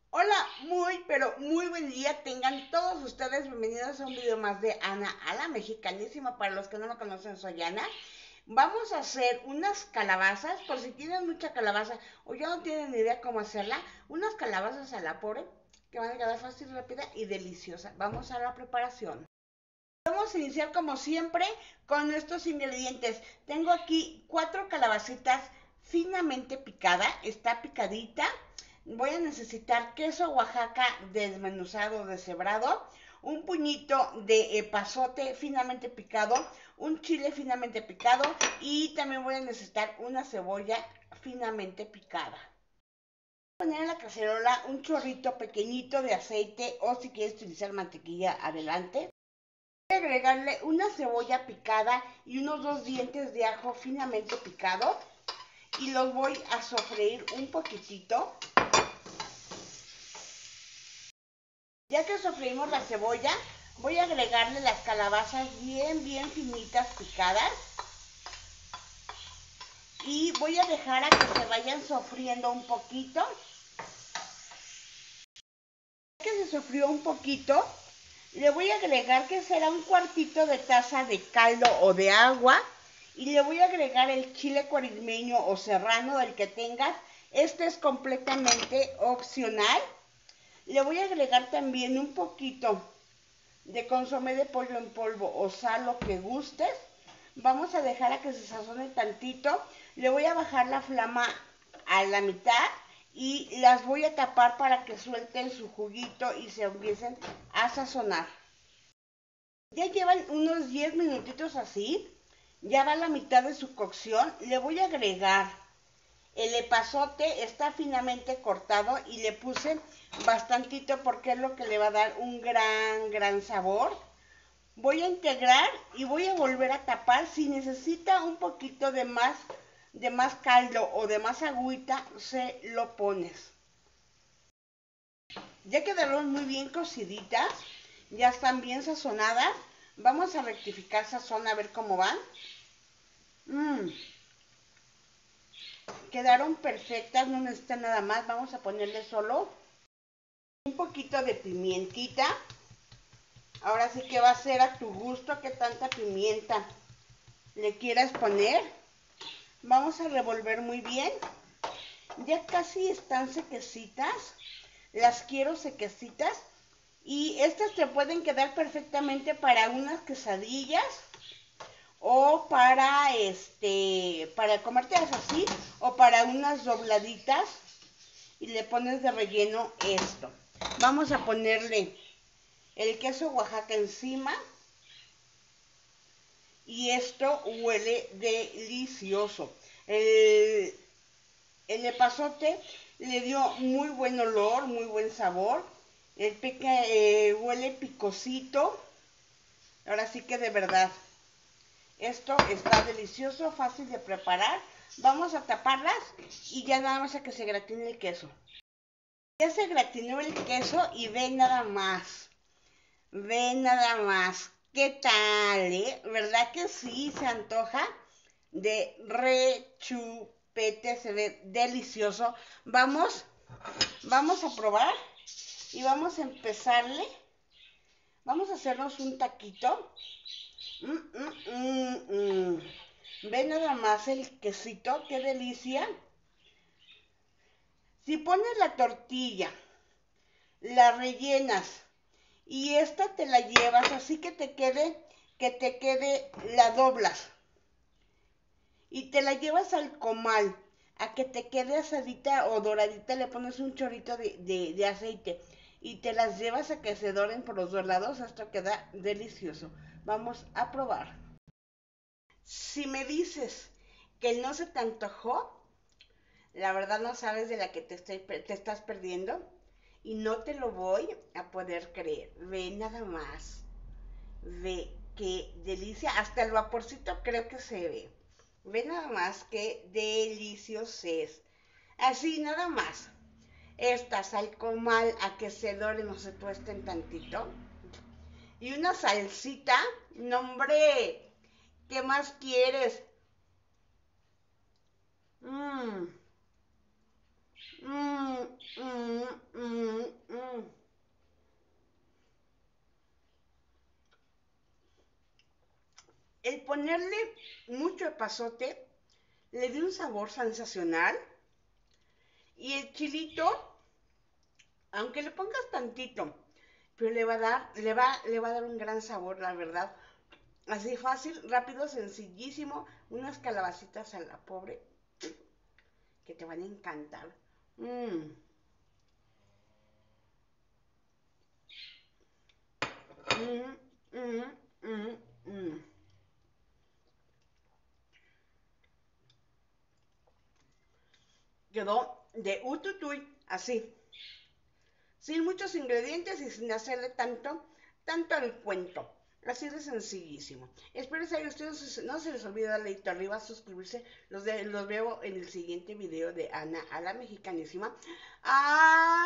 Hola, pero muy buen día. Tengan todos ustedes bienvenidos a un video más de Ana a la Mexicanísima. Para los que no me conocen, soy Ana. Vamos a hacer unas calabazas, por si tienen mucha calabaza o ya no tienen ni idea cómo hacerla, unas calabazas a la pobre que van a quedar fácil, rápida y deliciosa. Vamos a la preparación. Vamos a iniciar como siempre con estos ingredientes. Tengo aquí 4 calabacitas finamente picada, está picadita. Voy a necesitar queso Oaxaca desmenuzado, deshebrado, un puñito de epazote finamente picado, un chile finamente picado y también voy a necesitar una cebolla finamente picada. Voy a poner en la cacerola un chorrito pequeñito de aceite o si quieres utilizar mantequilla, adelante. Voy a agregarle una cebolla picada y unos 2 dientes de ajo finamente picado y los voy a sofreír un poquitito. Ya que sofreímos la cebolla, voy a agregarle las calabazas bien finitas picadas y voy a dejar a que se vayan sofriendo un poquito. Ya que se sofrió un poquito, le voy a agregar que será un cuartito de taza de caldo o de agua y le voy a agregar el chile cuaresmeño o serrano, del que tengas. Este es completamente opcional. Le voy a agregar también un poquito de consomé de pollo en polvo o sal, lo que gustes. Vamos a dejar a que se sazone tantito. Le voy a bajar la flama a la mitad y las voy a tapar para que suelten su juguito y se empiecen a sazonar. Ya llevan unos 10 minutitos así. Ya va la mitad de su cocción. Le voy a agregar el epazote, está finamente cortado y le puse bastantito porque es lo que le va a dar un gran sabor. Voy a integrar y voy a volver a tapar. Si necesita un poquito de más caldo o de más agüita, se lo pones. Ya quedaron muy bien cociditas, ya están bien sazonadas. Vamos a rectificar sazón a ver cómo van. Mmm, Quedaron perfectas, no necesitan nada más. Vamos a ponerle solo un poquito de pimientita. Ahora sí que va a ser a tu gusto que tanta pimienta le quieras poner. Vamos a revolver muy bien. Ya casi están sequecitas. Las quiero sequecitas. Y estas te pueden quedar perfectamente para unas quesadillas o para comértelas así o para unas dobladitas y le pones de relleno esto. Vamos a ponerle el queso Oaxaca encima y esto huele delicioso. El epazote le dio muy buen olor, muy buen sabor. Huele picosito. Ahora sí que de verdad, esto está delicioso, fácil de preparar. Vamos a taparlas y ya nada más a que se gratine el queso. Ya se gratinó el queso y ve nada más. Ve nada más. ¿Qué tal, ¿Verdad que sí se antoja? De rechupete, se ve delicioso. Vamos a probar y vamos a empezarle. Vamos a hacernos un taquito. Ve nada más el quesito, qué delicia. Si pones la tortilla, la rellenas y esta te la llevas así que te quede, la doblas y te la llevas al comal a que te quede asadita o doradita, le pones un chorrito de aceite y te las llevas a que se doren por los dos lados, hasta queda delicioso. Vamos a probar. Si me dices que no se te antojó, la verdad no sabes de la que te estás perdiendo y no te lo voy a poder creer. Ve nada más. Ve qué delicia. Hasta el vaporcito creo que se ve. Ve nada más qué delicioso es. Así nada más. Estas al comal a que se doren o se tuesten tantito. Y una salsita. No, hombre. ¿Qué más quieres? Mmm. Mmm, mmm, mmm. el ponerle mucho epazote le dio un sabor sensacional. Y el chilito, aunque le pongas tantito, pero le va a dar un gran sabor, la verdad. Así fácil, rápido, sencillísimo. Unas calabacitas a la pobre que te van a encantar. Mm, mm, mm, mm, mm. Quedó de ututuy, así, sin muchos ingredientes y sin hacerle tanto al cuento. Así de sencillísimo. Espero que a ustedes no se les olvide darle dedito arriba, suscribirse. Los veo en el siguiente video de Ana a la Mexicanísima. ¡Ah!